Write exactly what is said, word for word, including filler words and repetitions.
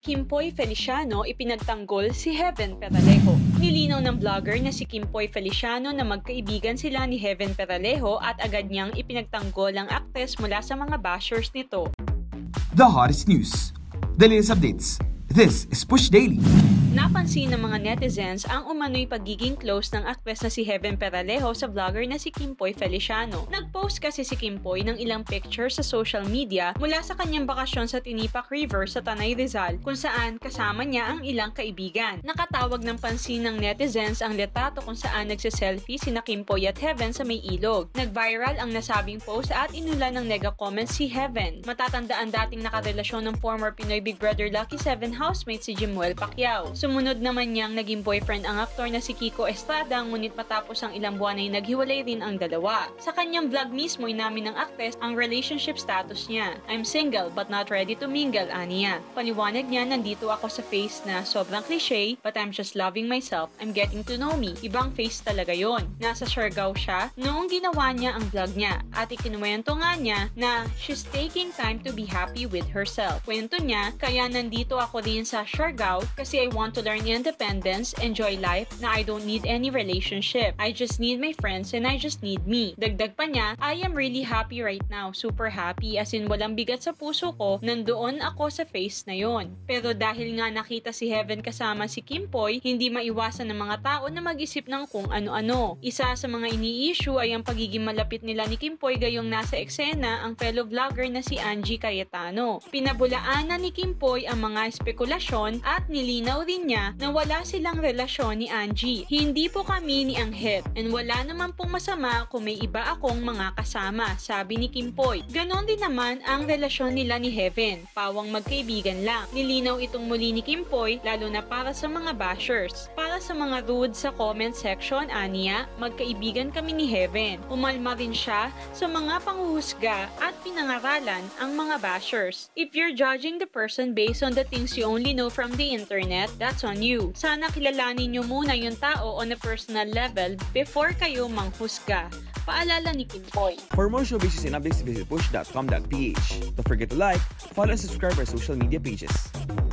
Kimpoy Feliciano ipinagtanggol si Heaven Peralejo. Nilinaw ng vlogger na si Kimpoy Feliciano na magkaibigan sila ni Heaven Peralejo at agad niyang ipinagtanggol ang aktres mula sa mga bashers nito. The hottest news, the latest updates. This is Push Daily. Napansin ng mga netizens ang umano'y pagiging close ng aktres na si Heaven Peralejo sa vlogger na si Kimpoy Feliciano. Nag-post kasi si Kimpoy ng ilang pictures sa social media mula sa kanyang bakasyon sa Tinipak River sa Tanay Rizal kung saan kasama niya ang ilang kaibigan. Nakatawag ng pansin ng netizens ang litrato kung saan nagsiselfie sina Kimpoy at Heaven sa may ilog. Nag-viral ang nasabing post at inulan ng nega comments si Heaven. Matatandaan dating nakarelasyon ng former Pinoy Big Brother Lucky seven housemate si Jimuel Pacquiao. Sumunod naman niyang naging boyfriend ang aktor na si Kiko Estrada, ngunit matapos ang ilang buwan ay naghiwalay rin ang dalawa. Sa kanyang vlog mismo inamin ng aktres ang relationship status niya. I'm single but not ready to mingle, aniya. Paliwanag niya, nandito ako sa face na sobrang cliche but I'm just loving myself. I'm getting to know me. Ibang face talaga yon. Nasa Siargao siya noong ginawa niya ang vlog niya at ikinuwento nga niya na she's taking time to be happy with herself. Kwento niya, kaya nandito ako rin sa Siargao kasi I want to learn independence, enjoy life, na I don't need any relationship. I just need my friends and I just need me. Dagdag pa niya, I am really happy right now. Super happy, as in walang bigat sa puso ko, nandoon ako sa face na yon. Pero dahil nga nakita si Heaven kasama si Kimpoy, hindi maiwasan ng mga tao na mag-isip ng kung ano-ano. Isa sa mga ini-issue ay ang pagiging malapit nila ni Kimpoy gayong nasa eksena ang fellow vlogger na si Angie Cayetano. Pinabulaanan ni Kimpoy ang mga spekulasyon at nilinaw din niya na wala silang relasyon ni Angie. Hindi po kami ni Anghet and wala naman pong masama kung may iba akong mga kasama, sabi ni Kimpoy. Ganon din naman ang relasyon nila ni Heaven, pawang magkaibigan lang. Nilinaw itong muli ni Kimpoy lalo na para sa mga bashers. Para sa mga rude sa comment section, aniya, magkaibigan kami ni Heaven. Umalma rin siya sa mga panghuhusga at pinangaralan ang mga bashers. If you're judging the person based on the things you only know from the internet, that's on you. Sana kilalanin nyo muna yung tao on a personal level before kayo manghusga. Paalala ni Kimpoy. For more showbiz and updates, visit push dot com dot p h. Don't forget to like, follow and subscribe our social media pages.